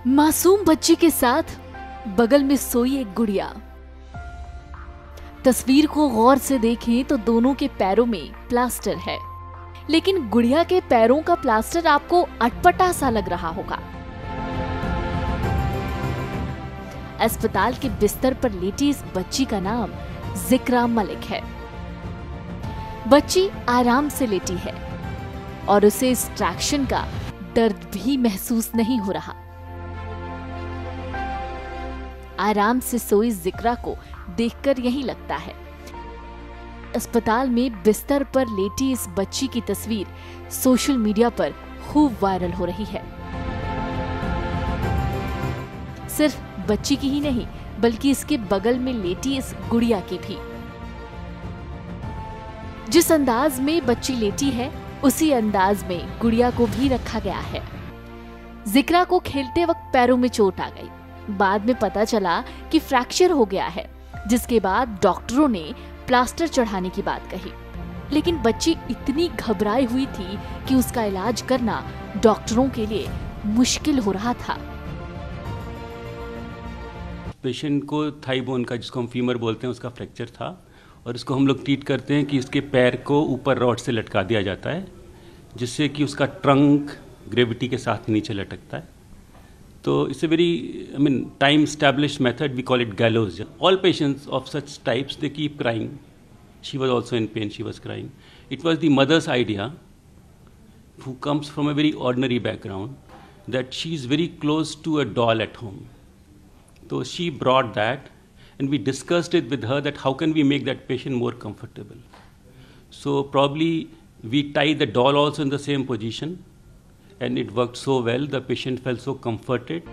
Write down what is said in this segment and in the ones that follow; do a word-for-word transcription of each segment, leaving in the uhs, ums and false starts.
मासूम बच्ची के साथ बगल में सोई एक गुड़िया। तस्वीर को गौर से देखें तो दोनों के पैरों में प्लास्टर है, लेकिन गुड़िया के पैरों का प्लास्टर आपको अटपटा सा लग रहा होगा। अस्पताल के बिस्तर पर लेटी इस बच्ची का नाम जिक्रा मलिक है। बच्ची आराम से लेटी है और उसे इस ट्रैक्शन का दर्द भी महसूस नहीं हो रहा। आराम से सोई जिक्रा को देखकर यही लगता है। अस्पताल में बिस्तर पर लेटी इस बच्ची की तस्वीर सोशल मीडिया पर खूब वायरल हो रही है। सिर्फ बच्ची की ही नहीं, बल्कि इसके बगल में लेटी इस गुड़िया की भी। जिस अंदाज में बच्ची लेटी है, उसी अंदाज में गुड़िया को भी रखा गया है। जिक्रा को खेलते वक्त पैरों में चोट आ गई। बाद में पता चला कि फ्रैक्चर हो गया है, जिसके बाद डॉक्टरों ने प्लास्टर चढ़ाने की बात कही। लेकिन बच्ची इतनी घबराई हुई थी कि उसका इलाज करना डॉक्टरों के लिए मुश्किल हो रहा था। पेशेंट को थाई बोन का, जिसको हम फीमर बोलते हैं, उसका फ्रैक्चर था और इसको हम लोग ट्रीट करते हैं कि इसके पैर को ऊपर रॉड से लटका दिया जाता है, जिससे कि उसका ट्रंक ग्रेविटी के साथ नीचे लटकता है। तो it's a very I mean time established method, we call it gallows. All patients of such types, they keep crying. She was also in pain, she was crying. It was the mother's idea, who comes from a very ordinary background, that she is very close to a doll at home. So she brought that and we discussed it with her that how can we make that patient more comfortable. So probably we tied the doll also in the same position and it worked so well, the patient felt so comforted.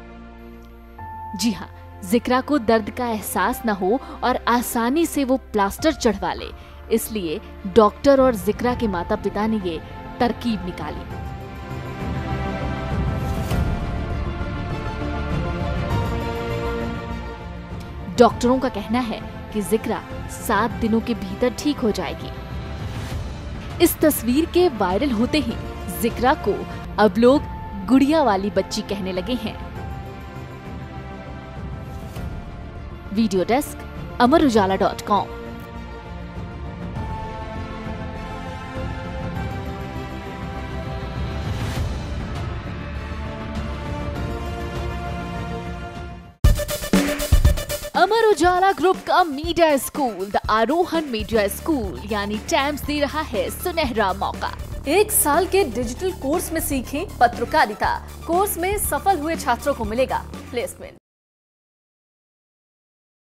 जी हाँ, जिक्रा को दर्द का एहसास न हो और आसानी से वो प्लास्टर चढ़वा ले, इसलिए डॉक्टर और जिक्रा के माता पिता ने ये तरकीब निकाली। डॉक्टरों का कहना है कि जिक्रा सात दिनों के भीतर ठीक हो जाएगी। इस तस्वीर के वायरल होते ही जिक्रा को अब लोग गुड़िया वाली बच्ची कहने लगे हैं। Video desk, Amar Ujala dot com. Amar Ujala group का media school the Aarohan media school यानी टैम्स दे रहा है सुनहरा मौका। एक साल के डिजिटल कोर्स में सीखें पत्रकारिता। कोर्स में सफल हुए छात्रों को मिलेगा प्लेसमेंट।